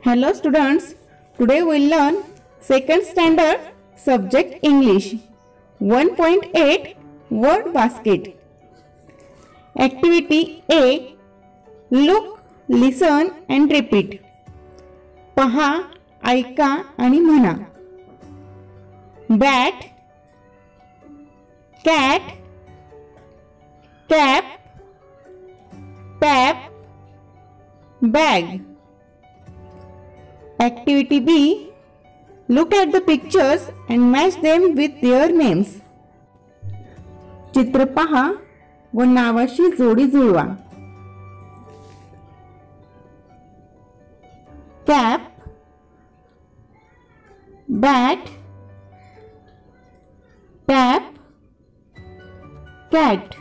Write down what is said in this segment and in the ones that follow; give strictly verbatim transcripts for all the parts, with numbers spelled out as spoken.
Hello students, today we will learn second standard subject English one point eight word basket. Activity A. Look, listen and repeat. पहा, ऐका आणि म्हणा. Bat, cat, cap, pap, bag. Activity B. Look at the pictures and match them with their names. चित्र पहा व नावाशी जोडी जुळवा. Cap, bat, tap, cat.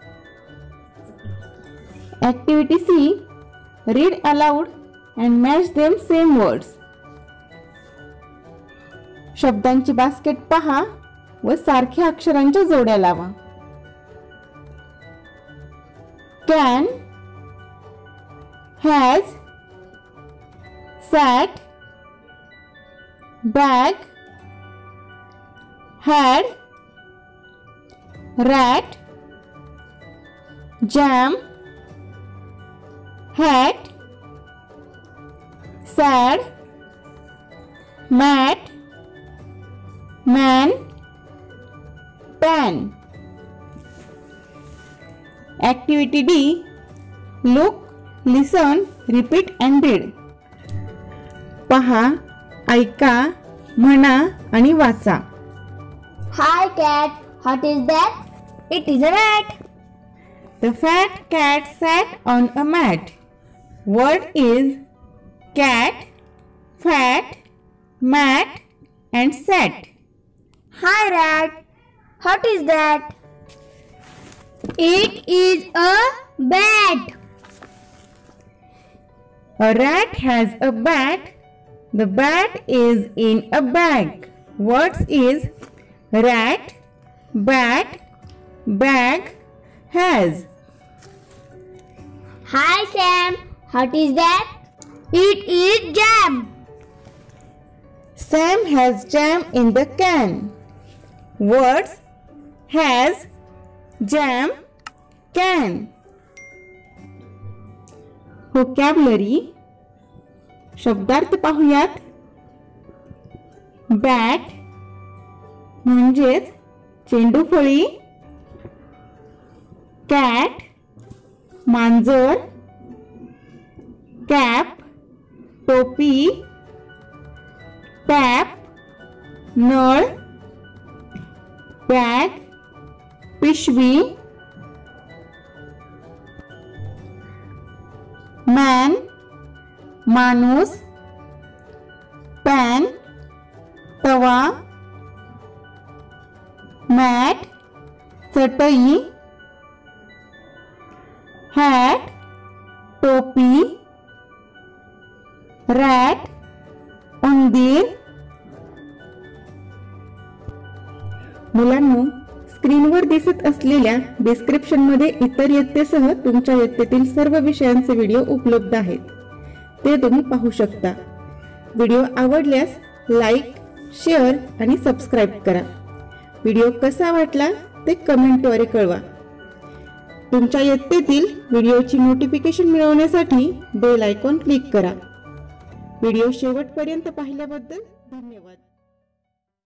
Activity C. Read aloud and match them same words. शब्दांची बास्केट पहा व सारख्या अक्षरांच्या जोड्या लावा. Can, has, sat, bag, had, rat, jam, hat, sad, mat, man, pan. Activity D. Look, listen, repeat and read. पहा, ऐका, म्हणा आणि वाचा. Hi cat, what is that? It is a rat. The fat cat sat on a mat. Word is cat, fat, mat and sat. Hi rat, what is that? It is a bat. A rat has a bat. The bat is in a bag. Words is rat, bat, bag, has. Hi Sam, what is that? It is jam. Sam has jam in the can. Words has, jam, can. Vocabulary. शब्दार्थ पाहूयात. Bat म्हणजेच चेंडू फळी. Cat मांजर. Cap टोपी. Tap नळ. Bag पिशवी. Man माणूस. पॅन तवा. मॅट चटई. हॅट टोपी. रॅट उंदीर. मुलांनो, स्क्रीनवर दिसत असलेल्या डिस्क्रिप्शन मध्ये इतर इयत्तेसह तुमच्या इयत्तेतील सर्व विषयांचे व्हिडिओ उपलब्ध आहेत, ते तुम्ही पाहू शकता. व्हिडिओ आवडल्यास लाईक, शेअर आणि सबस्क्राईब करा. व्हिडिओ कसा वाटला ते कमेंटद्वारे कळवा. तुमच्या इयत्तेतील व्हिडिओची नोटिफिकेशन मिळवण्यासाठी बेल आयकॉन क्लिक करा. व्हिडिओ शेवटपर्यंत पाहिल्याबद्दल धन्यवाद.